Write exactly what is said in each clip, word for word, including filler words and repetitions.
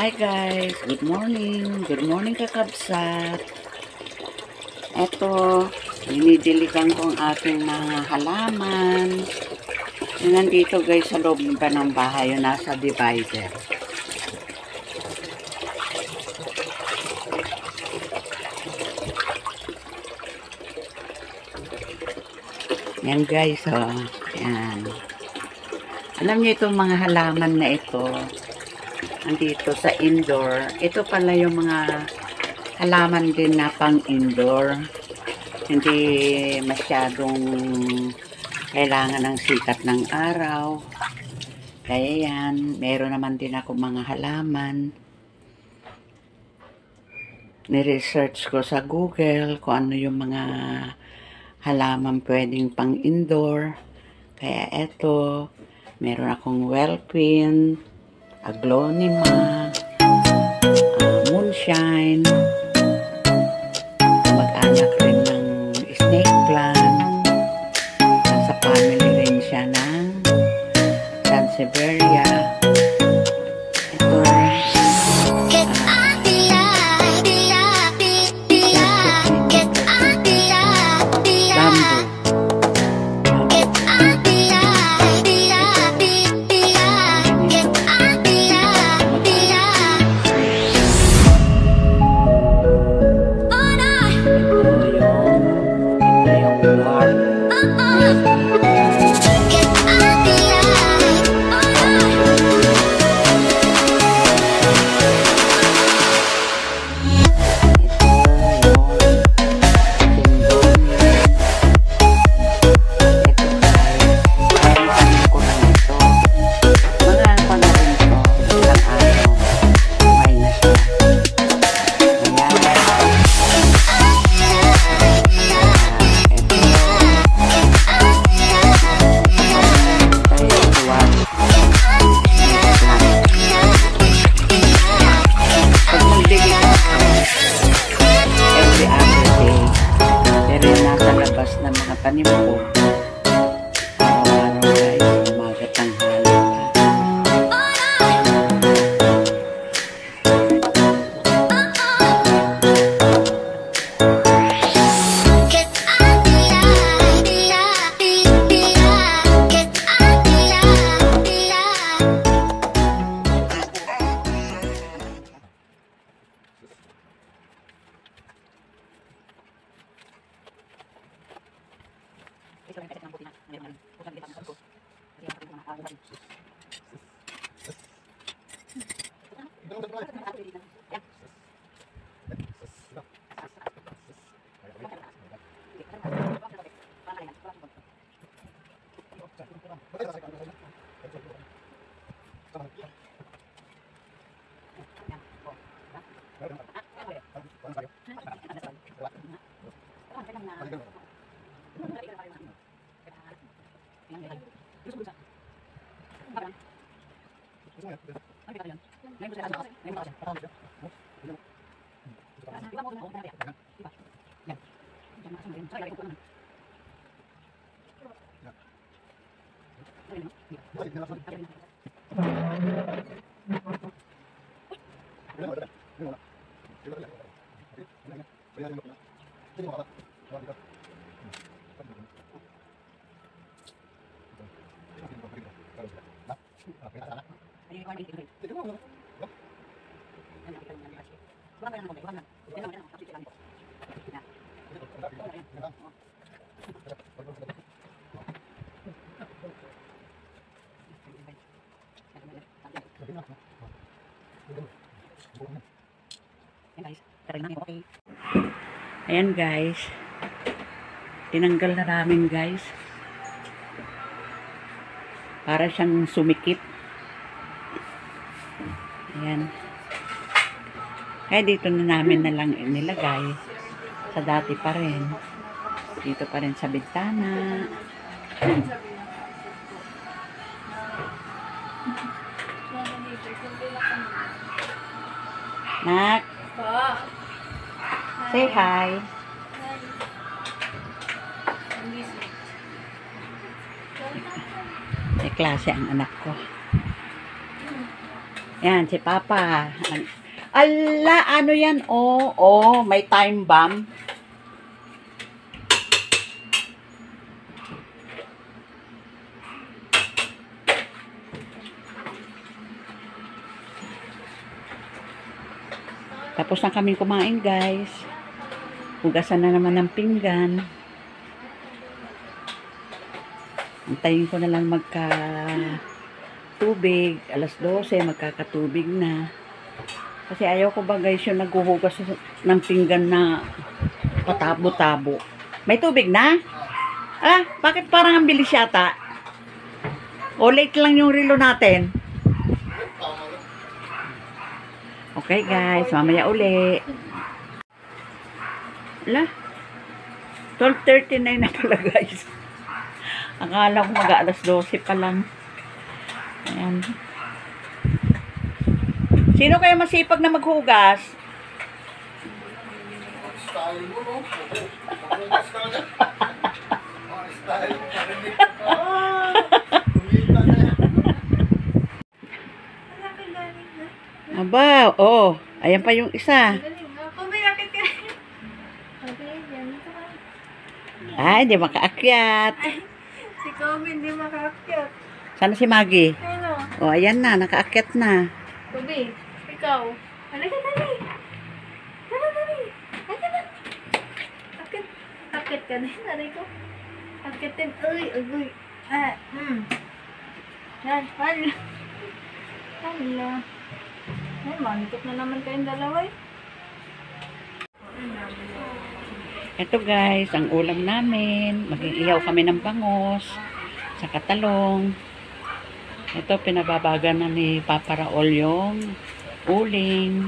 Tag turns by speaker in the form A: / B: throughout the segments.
A: Hi guys, good morning. Good morning kakabsat. Eto, dinidiligan ko ang aking mga halaman. Yung nandito guys sa loob pa ng bahay, yung nasa divider. Yan guys, oh. Yan. Alam niyo itong mga halaman na ito, andito sa indoor. Ito pala yung mga halaman din na pang indoor. Hindi masyadong kailangan ng sikat ng araw. Kaya yan, meron naman din ako mga halaman. Ni-research ko sa Google kung ano yung mga halaman pwedeng pang indoor. Kaya eto, meron akong wellqueen, aglonema, uh, moonshine, mag-anak rin ng snake plant, nasa family rin siya ng Sansevieria. Ito, tanim ko. Araw-araw guys, umaga tanghali. Ayan guys, tinanggal na namin guys para siyang sumikip. Ayan, kaya dito na namin na lang nilagay sa dati pa rin, dito pa rin sa bintana. Nak, say hi. May klase ang anak ko. Yan, si Papa. Ala, ano yan? Oh, oh, may time bomb. Tapos na kaming kumain, guys. Hugasan na naman ng pinggan. Antayin ko na lang magka tubig. alas dose, magkakatubig na. Kasi ayaw ko ba, guys, yung naghuhugas ng pinggan na patabo-tabo. May tubig na? Ah, bakit parang ang bilis yata? O late lang yung relo natin? Okay, guys. Mamaya uli. Ala, twelve thirty-nine na pala, guys. Akala ko mag-alas dose pa lang. Ayan. Sino kaya masipag na maghugas?
B: Style mo, no? Maghugas ka na. Style mo, parinig ka. Kumita na yan.
A: Aba, oh. Ayan pa yung isa.
C: Pumayakit ka rin. Okay, ganito ka.
A: Ay, hindi makaakyat.
C: Si Kobe hindi makaakyat.
A: Sana si Maggie?
C: Ano?
A: Oh, ayan na. Nakaakyat na.
C: Kobe, ikaw. Halika, dali. Dali, dali. Halika na. Akit. Akit ka na. Dali ko. Akitin. Uy, uy. Ah, hmm. Yan, hala. Hala. Ay, manitok na naman kayong dalawa eh.
A: Ito, guys, ang ulam namin. Mag-iihaw kami ng bangos sa katalong. Ito, pinababagan na ni Papa Raul yung uling.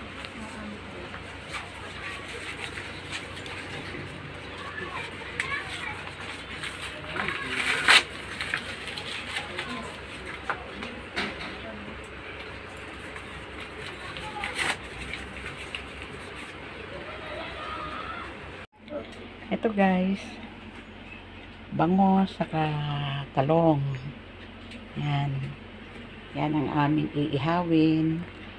A: Ito, guys, bangos saka talong. Yan. Yan ang aming iihawin.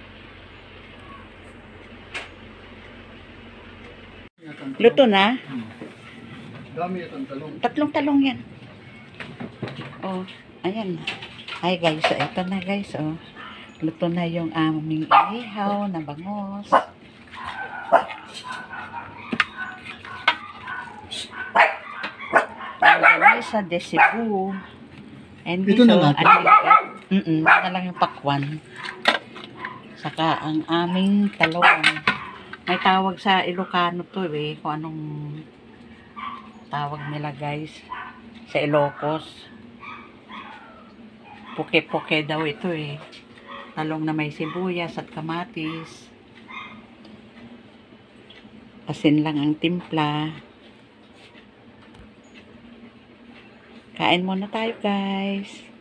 A: Luto na?
B: Dami itong talong.
A: Tatlong talong yan. Oh, ayan. Ay, guys, so, ito na, guys, oh. Luto na yung aming iihaw na bangos. Sa de Cebu. And
B: Ito na natin.
A: Mm -mm, na lang yung pakwan. Saka ang aming talong. May tawag sa Ilocano to eh. Kung anong tawag nila, guys. Sa Ilocos. Puke-puke daw ito eh. Talong na may sibuyas at kamatis. Asin lang ang timpla. Kain muna tayo, guys.